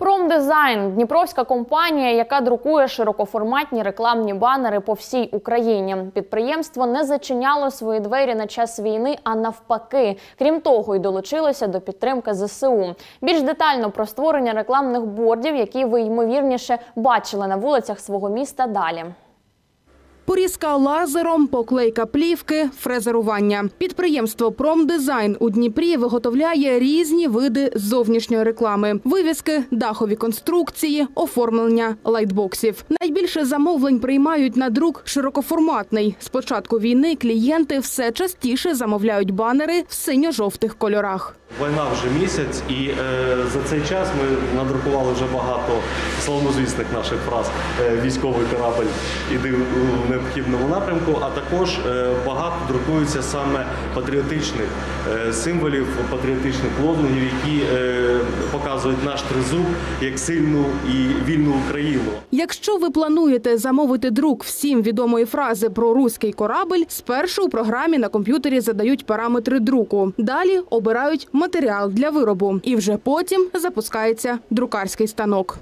Промдизайн – дніпровська компанія, яка друкує широкоформатні рекламні банери по всій Україні. Підприємство не зачиняло свої двері на час війни, а навпаки. Крім того, й долучилося до підтримки ЗСУ. Більш детально про створення рекламних бордів, які ви, ймовірніше, бачили на вулицях свого міста, далі. Порізка лазером, поклейка плівки, фрезерування. Підприємство «Промдизайн» у Дніпрі виготовляє різні види зовнішньої реклами. Вивіски, дахові конструкції, оформлення лайтбоксів. Найбільше замовлень приймають на друк широкоформатний. З початку війни клієнти все частіше замовляють банери в синьо-жовтих кольорах. Війна вже місяць, і за цей час ми надрукували вже багато славнозвісних наших фраз «Військовий корабль іде в необхідному напрямку», а також багато друкується саме патріотичних символів, патріотичних лозунгів, які показують наш тризуб як сильну і вільну Україну. Якщо ви плануєте замовити друк всім відомої фрази про руський корабль, спершу у програмі на комп'ютері задають параметри друку. Далі обирають матеріал для виробу. І вже потім запускається друкарський станок.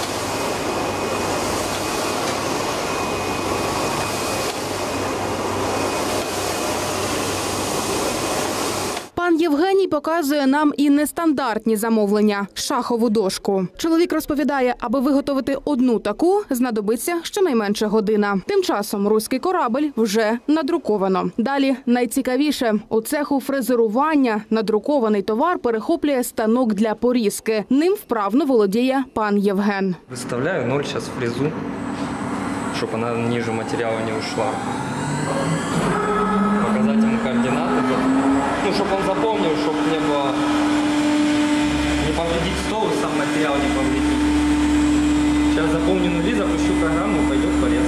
Пан Євгеній показує нам і нестандартні замовлення – шахову дошку. Чоловік розповідає, аби виготовити одну таку, знадобиться щонайменше година. Тим часом руський корабль вже надруковано. Далі найцікавіше – у цеху фрезерування надрукований товар перехоплює станок для порізки. Ним вправно володіє пан Євген. Виставляю 0 зараз фрезу, щоб вона ниже матеріалу не ушла. Показати йому координати. Ну, чтобы он запомнил, чтобы не было, не повредить стол и сам материал не повредить. Сейчас запомню нули, запущу программу, пойдет порез.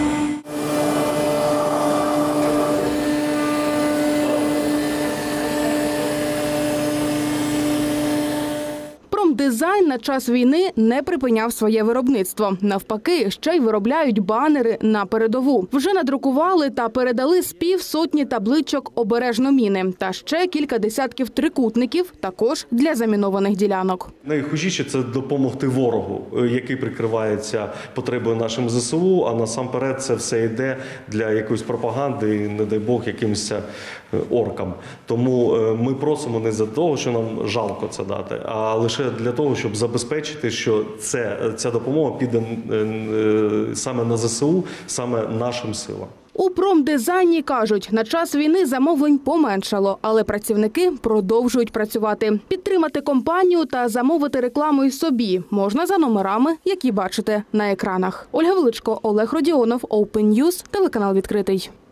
Промдизайн на час війни не припиняв своє виробництво. Навпаки, ще й виробляють банери на передову. Вже надрукували та передали з півсотні табличок «Обережно міни» та ще кілька десятків трикутників, також для замінованих ділянок. Найхужіше – це допомогти ворогу, який прикривається потребою нашим ЗСУ, а насамперед це все йде для якоїсь пропаганди і, не дай Бог, якимось оркам. Тому ми просимо не за того, що нам жалко це дати, а лише для того, щоб забезпечити, що ця допомога піде саме на ЗСУ, саме нашим силам. У промдизайні кажуть, на час війни замовлень поменшало, але працівники продовжують працювати. Підтримати компанію та замовити рекламу й собі можна за номерами, які бачите на екранах. Ольга Величко, Олег Родіонов, Open News, телеканал «Відкритий».